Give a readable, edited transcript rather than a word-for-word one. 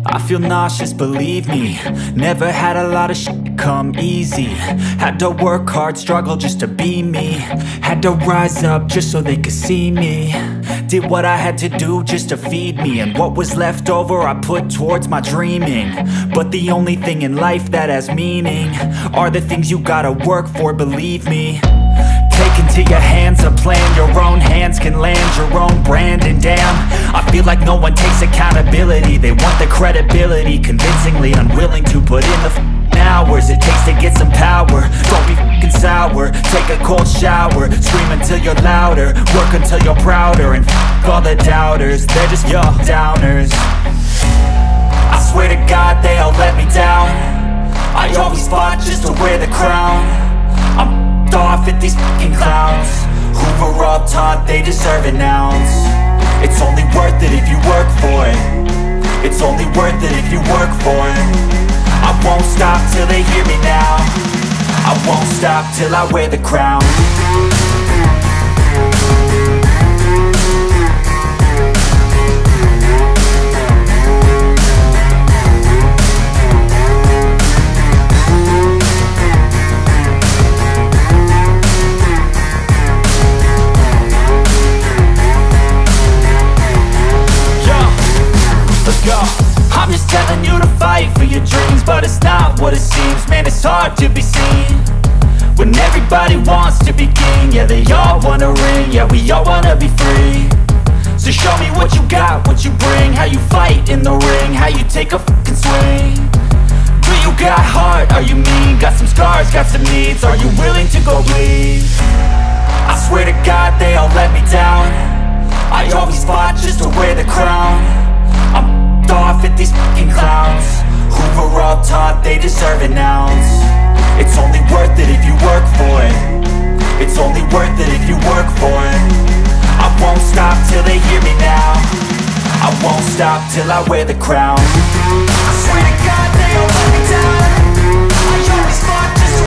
I feel nauseous, believe me. Never had a lot of shit come easy. Had to work hard, struggle just to be me. Had to rise up just so they could see me. Did what I had to do just to feed me. And what was left over I put towards my dreaming. But the only thing in life that has meaning are the things you gotta work for, believe me. Take into your hands a plan. Your own hands can land your own brand. And damn, I feel like no one takes accountability. They want the credibility, convincingly unwilling to put in the hours it takes to get some power. Don't be f***ing sour. Take a cold shower. Scream until you're louder. Work until you're prouder. And f*** all the doubters, they're just your downers. I swear to God they all let me down. I always fought just to wear the crown. I'm off at these fucking clowns who were all taught they deserve an ounce. It's only worth it if you work for it. It's only worth it if you work for it. I won't stop till they hear me now. I won't stop till I wear the crown. I'm just telling you to fight for your dreams, but it's not what it seems. Man, it's hard to be seen when everybody wants to be king. Yeah, they all wanna ring, yeah, we all wanna be free. So show me what you got, what you bring, how you fight in the ring, how you take a fucking swing. Do you got heart, are you mean? Got some scars, got some needs, are you willing to go bleed? I swear to God they all let me down. I always fought just to wear the crown. I'm off at these fucking clowns who were all taught they deserve an ounce. It's only worth it if you work for it. It's only worth it if you work for it. I won't stop till they hear me now. I won't stop till I wear the crown. I swear to God